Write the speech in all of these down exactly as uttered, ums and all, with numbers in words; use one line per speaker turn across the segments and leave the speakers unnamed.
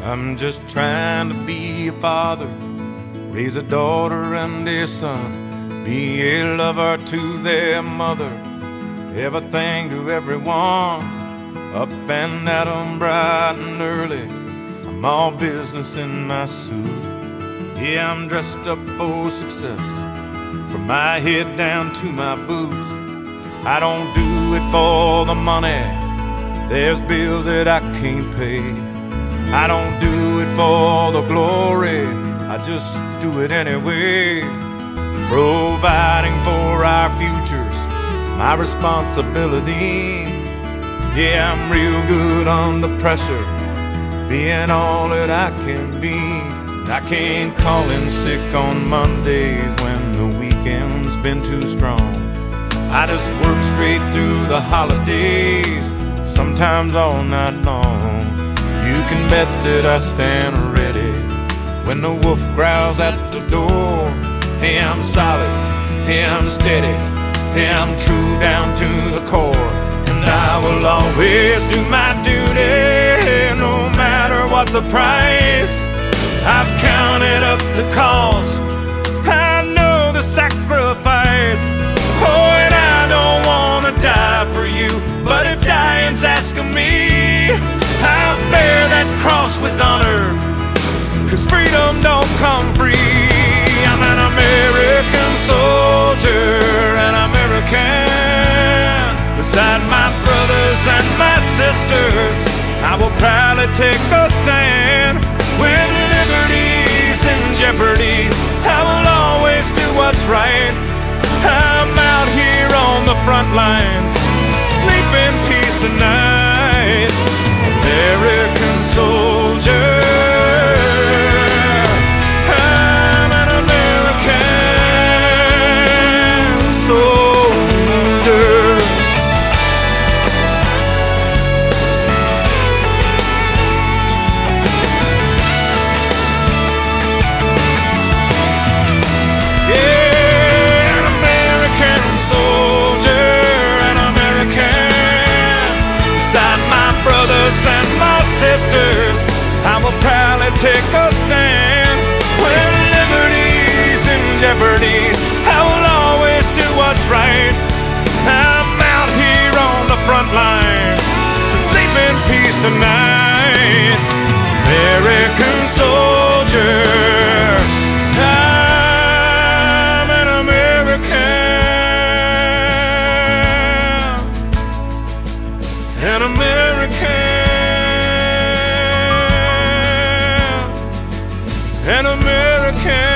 I'm just trying to be a father, raise a daughter and a son, be a lover to their mother, everything to everyone. Up and at 'em bright and early, I'm all business in my suit. Yeah, I'm dressed up for success, from my head down to my boots. I don't do it for the money, there's bills that I can't pay. I don't do it for the glory, I just do it anyway. Providing for our futures, my responsibility. Yeah, I'm real good under pressure, being all that I can be. I can't call in sick on Mondays when the weekend's been too strong. I just work straight through the holidays, sometimes all night long. You can bet that I stand ready when the wolf growls at the door. Hey, I'm solid, hey, I'm steady, hey, I'm true down to the core. And I will always do my duty, no matter what the price. I've counted up the cost, I know the sacrifice. Oh, and I don't wanna die for you, but if dying's asking me, I'll bear that cross with honor, 'cause freedom don't come free. I'm an American soldier, an American. Beside my brothers and my sisters, I will proudly take a stand. When liberty's in jeopardy, I will always do what's right. I'm out here on the front lines, sleep in peace tonight. American soldier, I'm an American soldier. And my sisters, I will proudly take a stand. When liberty's in jeopardy, I will always do what's right. I'm out here on the front line, so sleep in peace tonight. American soldier, I'm an American, an American. An American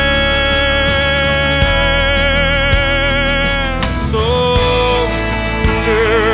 soldier.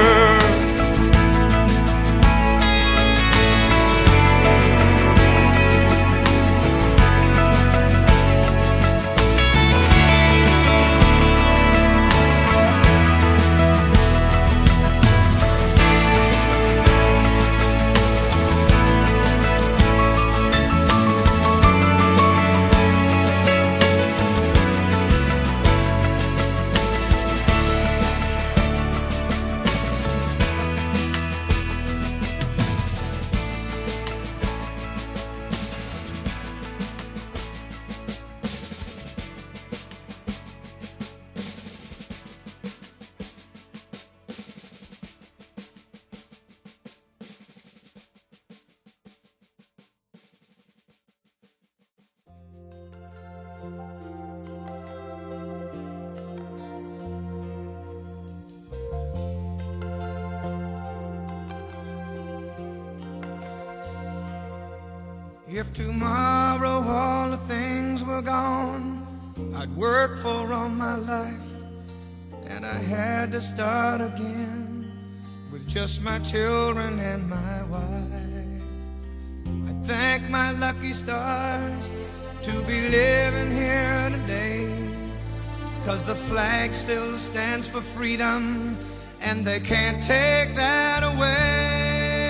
If tomorrow all the things were gone I'd worked for all my life, and I had to start again with just my children and my wife, I thank my lucky stars to be living here today, 'cause the flag still stands for freedom, and they can't take that away.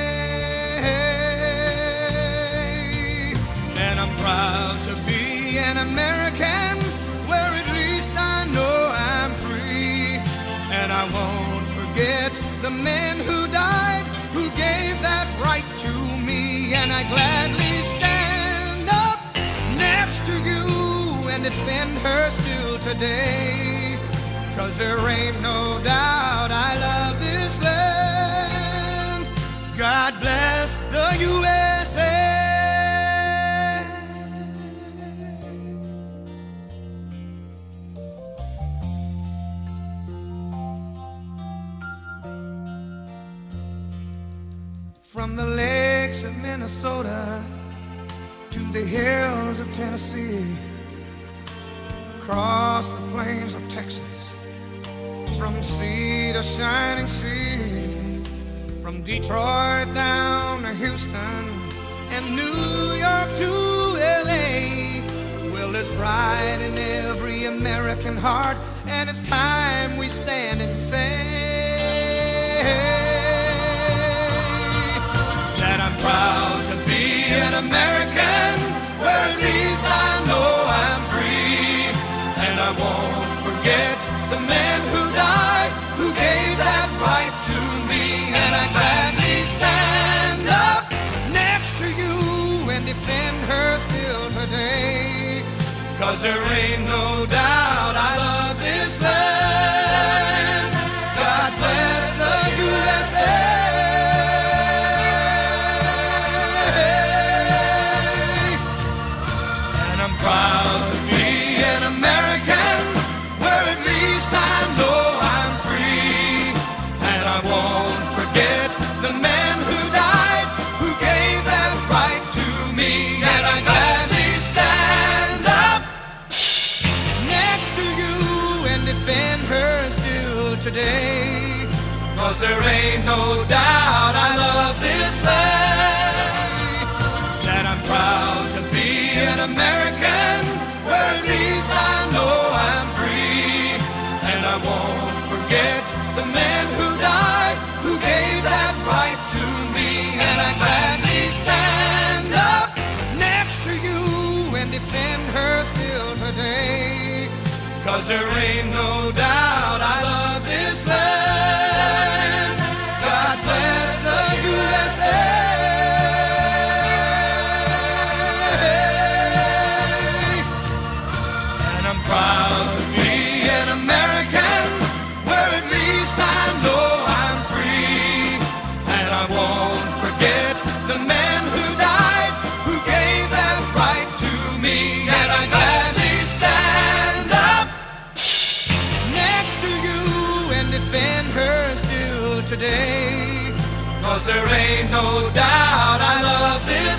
And I'm proud to be an American, where at least I know I'm free. And I won't forget the men who died, who gave that right to me. And I gladly and defend her still today. 'Cause there ain't no doubt I love this land. God bless the U S A. From the lakes of Minnesota to the hills of Tennessee, across the plains of Texas, from sea to shining sea, from Detroit down to Houston and New York to L A. Well, there's pride in every American heart, and it's time we stand and say that I'm proud to be an American, where at least I know I'm free. And I won't forget the men who died, who gave that right to me. And I gladly stand up next to you and defend her still today. 'Cause there ain't no doubt I love this land. God bless the U S A. Proud to be an American, where at least I know I'm free. And I won't forget the men who died, who gave that right to me. And I gladly stand up next to you and defend her still today. 'Cause there ain't no doubt I love this land. That I'm proud to be an American, where at least I know I'm free. And I won't forget the men who died, who gave that right to me. And I gladly stand up next to you and defend her still today. 'Cause there ain't no doubt I love this land. God bless the U S A. Proud to be an American, where at least I know I'm free. And I won't forget the men who died, who gave that right to me. And I gladly stand up next to you and defend her still today. 'Cause there ain't no doubt I love this